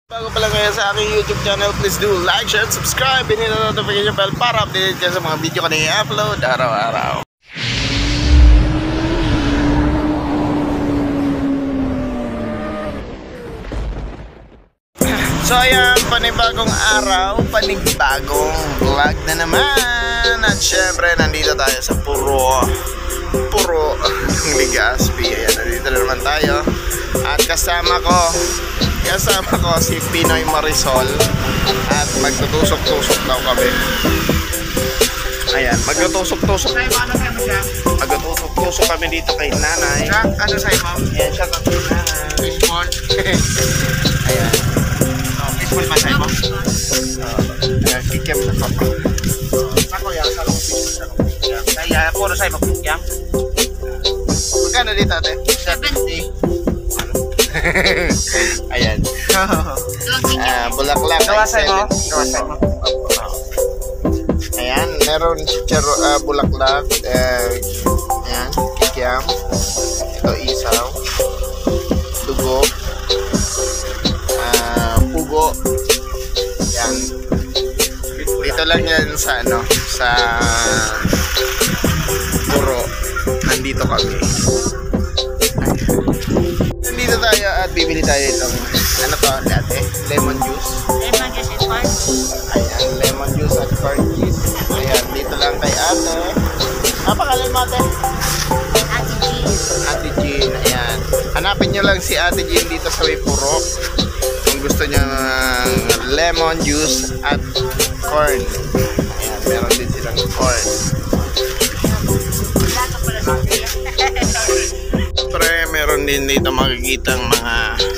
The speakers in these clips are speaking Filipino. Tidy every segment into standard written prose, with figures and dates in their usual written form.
Bago pa lang kayo sa aking YouTube channel, please do like, share, and subscribe. Pinito na notification bell para updated kayo sa mga video ko na i-upload araw-araw. So ayan, panibagong araw, panibagong vlog na naman. At syempre, nandito tayo sa Puro ng legazpi. Ayan, nandito na naman tayo. At kasama ko si Pinoy Marisol. At magtutusok-tusok daw kami. Ayan, magtutusok-tusok kami dito kay nanay. Ano sa'yo, ma'am? Ayan, siya kami nanay. Baseball. Ayan. Baseball ba sa'yo, ma'am? Ayan, kikim sa papa. Ako yan, sa long fish. Kaya, puro sa'yo, mag-kikim. Magkano dito, ate? 70. Ayan. Bulaklak. Gawa sa'yo, mo? Ayan, meron bulaklak. Ayan, kikiam. Ito isaw. Dugo. Pugo. Ayan. Dito lang yan sa Puro. Nandito kami. Nandito tayo at bibili tayo itong dati? Lemon juice. Lemon juice and corn. Ayan, lemon juice at corn cheese. Ayan, dito lang kay ate. Pangalan mo, ate? Ate Jean. Ate Jean, ayan. Hanapin nyo lang si Ate Jean dito sa Puro. Kung gusto nyo ng lemon juice at corn. Ayan, meron din silang corn. Wala ka pala sa atin. Siyempre, meron din dito makikitang mga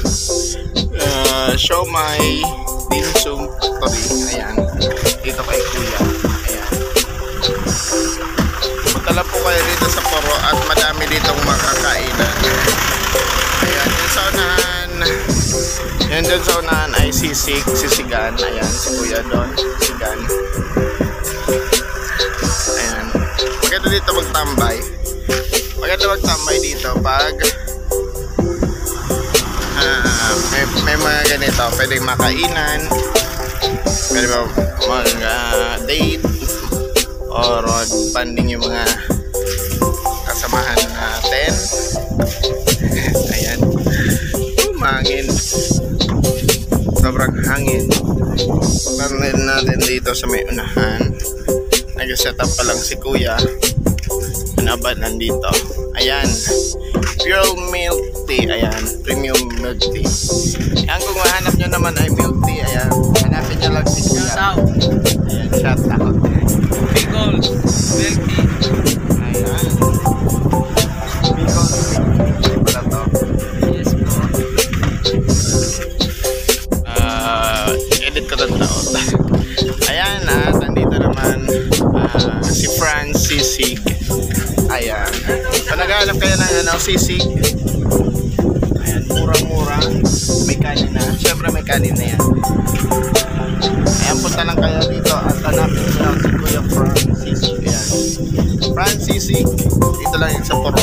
siomai, dimsum factory. Ayan, dito kay kuya. Ayan. Magtala po kayo dito sa Puro at madami ditong makakainan. Ayan, dyan sa unahan ay sisigan. Ayan, si kuya doon, sigan. Ayan, maganda dito magtambay. Maganda magtambay dito pag may mga ganito, pwedeng makainan, pwede ba mag-date or banding yung mga kasamahan natin. Ayan, mahangin, sobrang hangin. Meron natin dito sa may unahan, nag-set up pa lang si kuya. Ba nandito? Ayan, pure milk tea. Ayan, premium milk tea. Ayan, kung mahanap nyo naman ay milk tea, ayan, hanapin nyo lang si kuya. Ayan, shout out. Bigol. Milk tea. Ayan, Bigol. Wala to. Yes, po. Edit ko doon taon. Ayan, nandito naman si Francis. Ayan, kung naghahanap kayo ng sisig, ayan, murang-mura, may kanin na, syempre may kanin na yan. Ayan, punta lang kayo dito at hanapin nyo lang si Kuya Francis. Ayan, Francis, dito lang yun sa Puro.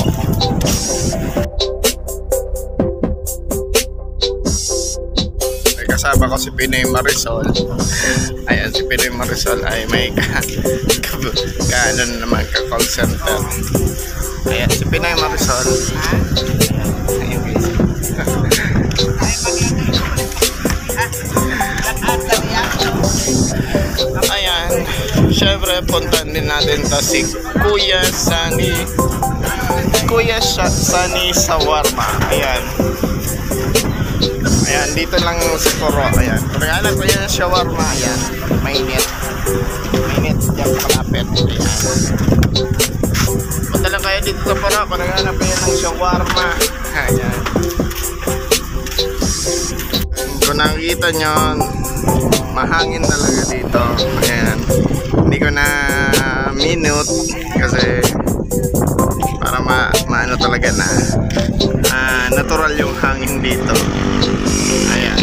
May kasama ko si Pinoy Marisol. Ayan, si Pinoy Marisol ay may ano naman, ka-call center. Ayan, si Pinoy Marisol. Ayan, guys. Ayan, syempre puntan din natin to si Kuya Sani Sawarma. Ayan. Ayan, dito lang sa Puro. Ayan, kung naghanap ko yan sa shawarma, ayan, mainit diyan kalapit. Ayan, punta lang kayo dito sa Puro kung naghanap ko yan ng shawarma. Ayan, kung nakikita nyo, mahangin talaga dito. Ayan, hindi ko na minute kasi para maano talaga na natural yung hangin dito. Ayan.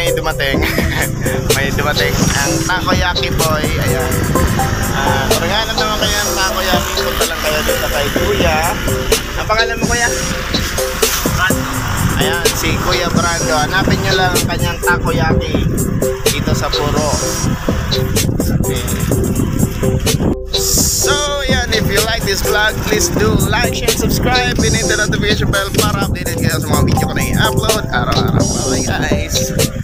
may dumating. May dumating ang takoyaki boy. Ayan. Kung naghahanap naman kayo ng takoyaki, punta lang kayo dito kay Kuya. Ang pangalan mo, Kuya? Ayan, si Kuya Brando. Hanapin nyo lang ang kanyang takoyaki dito sa Puro. Okay. So, yan. If you like this vlog, please do like, share, subscribe, and hit the notification bell para updated kayo sa mga video ko na i-upload araw-araw. Bye guys!